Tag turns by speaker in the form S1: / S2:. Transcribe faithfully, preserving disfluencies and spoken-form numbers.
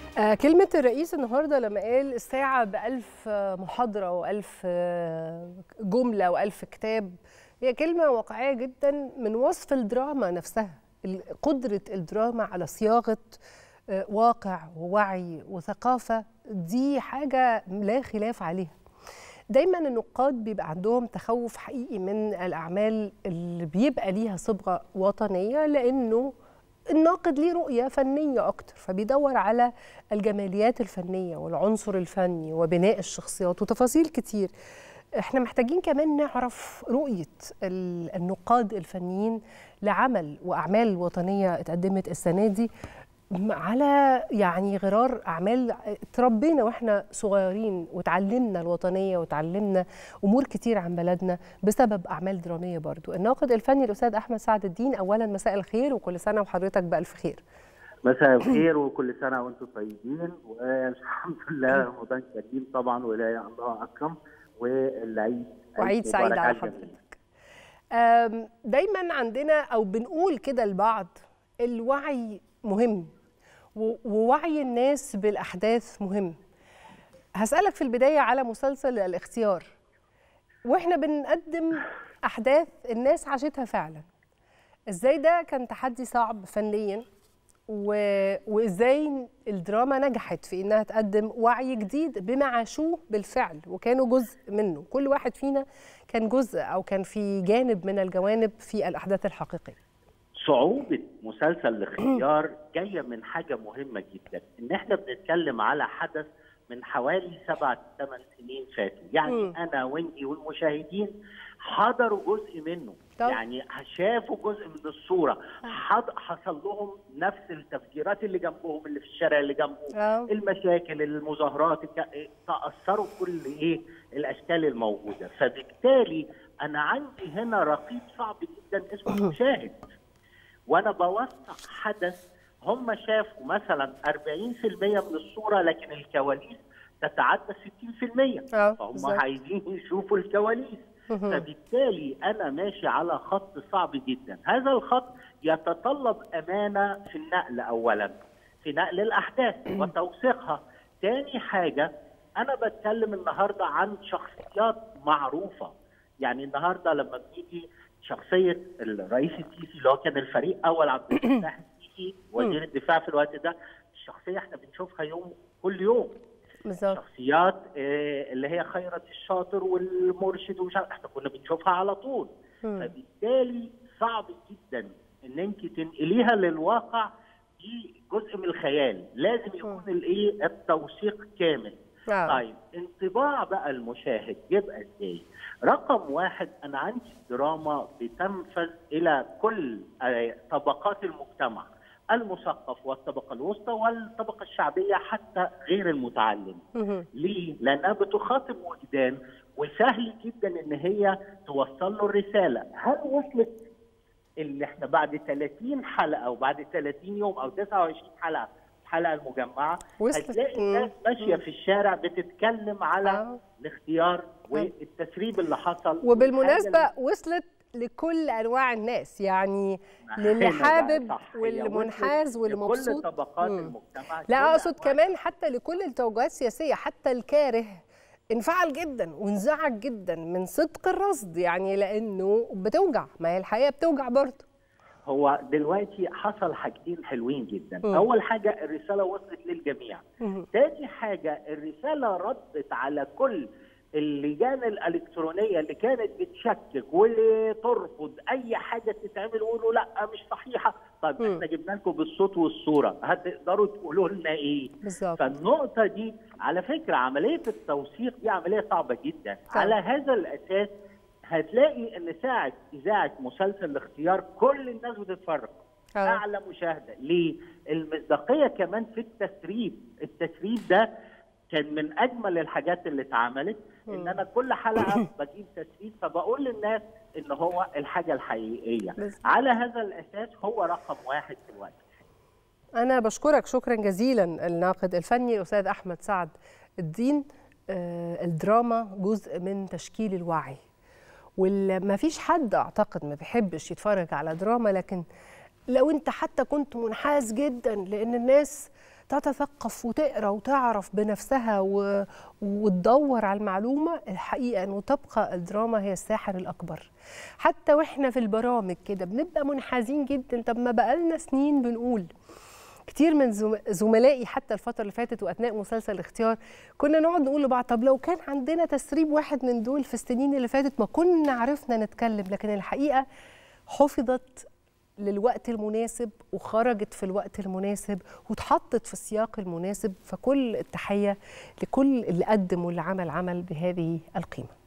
S1: آه كلمة الرئيس النهاردة لما قال الساعة بألف محاضرة وألف جملة وألف كتاب، هي كلمة واقعية جدا من وصف الدراما نفسها، قدرة الدراما على صياغة واقع ووعي وثقافة. دي حاجة لا خلاف عليها. دايما النقاد بيبقى عندهم تخوف حقيقي من الأعمال اللي بيبقى ليها صبغة وطنية، لأنه الناقد ليه رؤية فنية أكتر، فبيدور على الجماليات الفنية والعنصر الفني وبناء الشخصيات وتفاصيل كتير. احنا محتاجين كمان نعرف رؤية النقاد الفنيين لعمل وأعمال وطنية اتقدمت السنة دي على يعني غرار أعمال تربينا وإحنا صغيرين وتعلمنا الوطنية وتعلمنا أمور كتير عن بلدنا بسبب أعمال درامية. برضو الناقد الفني الأستاذ أحمد سعد الدين، أولا مساء الخير وكل سنة وحضرتك بألف خير.
S2: مساء الخير وكل سنة وأنتم طيبين، والحمد لله رمضان كريم طبعا ولا الله أكرم، والعيد
S1: وعيد سعيد على حضرتك. دايما عندنا أو بنقول كده لبعض الوعي مهم ووعي الناس بالأحداث مهم. هسألك في البداية على مسلسل الاختيار، وإحنا بنقدم أحداث الناس عاشتها فعلا، إزاي ده كان تحدي صعب فنيا، و... وإزاي الدراما نجحت في إنها تقدم وعي جديد بما عاشوه بالفعل وكانوا جزء منه، كل واحد فينا كان جزء أو كان في جانب من الجوانب في الأحداث الحقيقية.
S2: صعوبة مسلسل الاختيار جاية من حاجة مهمة جدا، إن إحنا بنتكلم على حدث من حوالي سبع ثمان سنين فاتوا، يعني م. أنا وإنتي والمشاهدين حضروا جزء منه، طب. يعني شافوا جزء من الصورة، حصل لهم نفس التفجيرات اللي جنبهم، اللي في الشارع اللي جنبهم، أوه. المشاكل، المظاهرات، تأثروا بكل إيه الأشكال الموجودة. فبالتالي أنا عندي هنا رقيب صعب جدا اسمه المشاهد، وانا بوثق حدث هم شافوا مثلا أربعين بالمئة من الصوره، لكن الكواليس تتعدى ستين بالمئة، فهم بالزبط. عايزين يشوفوا الكواليس. فبالتالي انا ماشي على خط صعب جدا. هذا الخط يتطلب امانه في النقل، اولا في نقل الاحداث وتوثيقها. ثاني حاجه انا بتكلم النهارده عن شخصيات معروفه، يعني النهارده لما بنيجي شخصيه الرئيس السيسي اللي هو كان الفريق اول عبد الفتاح السيسي وزير الدفاع في الوقت ده، الشخصيه احنا بنشوفها يوم كل يوم بالظبط. شخصيات اللي هي خيرت الشاطر والمرشد ومش عارف احنا كنا بنشوفها على طول. م. فبالتالي صعب جدا ان انت تنقليها للواقع، دي جزء من الخيال، لازم يكون الايه التوثيق كامل. آه. طيب انطباع بقى المشاهد يبقى ازاي؟ رقم واحد، انا عندي دراما بتنفذ الى كل طبقات المجتمع، المثقف والطبقه الوسطى والطبقه الشعبيه حتى غير المتعلم. ليه؟ لانها بتخاطب وجدان وسهل جدا ان هي توصل له الرساله. هل وصلت اللي احنا بعد ثلاثين حلقه وبعد ثلاثين يوم او تسعة وعشرين حلقه الحلقه المجمعه هتلاقي الناس ماشيه في الشارع بتتكلم على آه. الاختيار والتسريب اللي حصل.
S1: وبالمناسبه اللي... وصلت لكل انواع الناس، يعني للي حابب واللي منحاز واللي مبسوط،
S2: لكل طبقات مم. المجتمع.
S1: لا اقصد كمان حتى لكل التوجهات السياسيه، حتى الكاره انفعل جدا وانزعج جدا من صدق الرصد، يعني لانه بتوجع، ما هي الحقيقه بتوجع برضه.
S2: هو دلوقتي حصل حاجتين حلوين جدا. م. اول حاجه الرساله وصلت للجميع. ثاني حاجه الرساله ردت على كل اللجان الالكترونيه اللي كانت بتشكك وترفض اي حاجه تتعمل ويقولوا لا مش صحيحه. طب م. احنا جبنا لكم بالصوت والصوره، هتقدروا تقولوا لنا ايه؟ بالظبط. فالنقطه دي على فكره عمليه التوثيق دي عمليه صعبه جدا. طيب. على هذا الاساس هتلاقي ان ساعه اذاعه مسلسل الاختيار كل الناس بتتفرج، اعلى مشاهده. ليه؟ المصداقيه كمان في التسريب، التسريب ده كان من اجمل الحاجات اللي اتعملت، ان انا كل حلقه بجيب تسريب فبقول للناس ان هو الحاجه الحقيقيه. على هذا الاساس هو رقم واحد في الوقت.
S1: انا بشكرك شكرا جزيلا الناقد الفني الاستاذ احمد سعد الدين. آه الدراما جزء من تشكيل الوعي، وما فيش حد اعتقد ما بيحبش يتفرج على دراما، لكن لو انت حتى كنت منحاز جدا لان الناس تتثقف وتقرا وتعرف بنفسها و... وتدور على المعلومه، الحقيقه انه تبقى الدراما هي الساحر الاكبر. حتى واحنا في البرامج كده بنبقى منحازين جدا. طب ما بقالنا سنين بنقول، كتير من زملائي حتى الفترة اللي فاتت وأثناء مسلسل الاختيار كنا نقعد نقول لبعض طب لو كان عندنا تسريب واحد من دول في السنين اللي فاتت ما كنا عرفنا نتكلم. لكن الحقيقة حفظت للوقت المناسب وخرجت في الوقت المناسب واتحطت في السياق المناسب. فكل التحية لكل اللي قدم واللي عمل عمل بهذه القيمة.